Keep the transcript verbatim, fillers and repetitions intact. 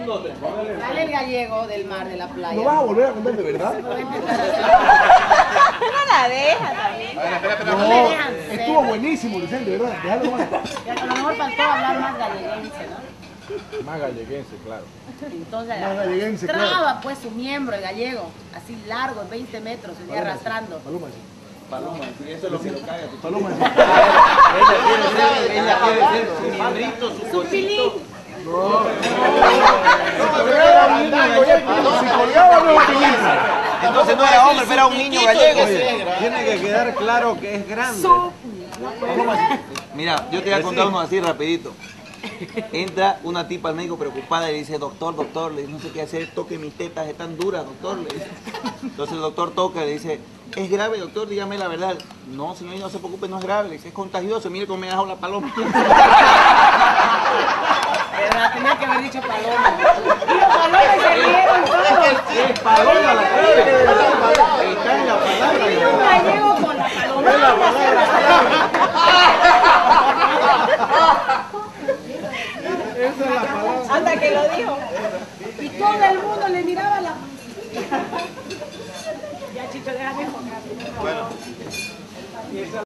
Dale el gallego del mar, de la playa. ¿No vas a volver a contar de verdad? No la deja también. No, No me dejan estuvo ser. buenísimo, Vicente, de verdad. Déjalo más. A lo mejor faltó hablar más galleguense, ¿no? Más galleguense, claro. Entonces, Más galleguense, traba claro. pues su miembro, el gallego, así largo, veinte metros, se iba arrastrando. Paloma, sí. Paloma, sí, eso es lo que lo caga. Paloma, sí. Ella quiere ser su mierdito, su Su pilín. Si colgaba no era pilín. Entonces no era hombre, pero era un niño gallego. Tiene que quedar claro que es grande. Su... Mira, yo te voy a contar uno así rapidito. Entra una tipa al médico preocupada y le dice, doctor, doctor, le dice, no sé qué hacer, toque mis tetas, están duras, doctor. Le dice. Entonces el doctor toca y le dice, ¿es grave, doctor? Dígame la verdad. No, señor, no se preocupe, no es grave. Le dice, es contagioso, mire cómo me ha dejado la paloma. ¿Verdad? Tenía que haber dicho paloma. Digo paloma y se rieron todos. Es paloma la cara.